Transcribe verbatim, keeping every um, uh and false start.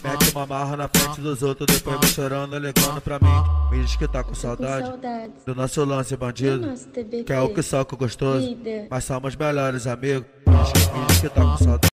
Mete uma marra na frente dos outros, depois vem chorando, ligando pra mim. Me diz que tá com saudade do nosso lance bandido, que é o que soca gostoso, mas somos melhores amigos. Me diz que, me diz que tá com saudade.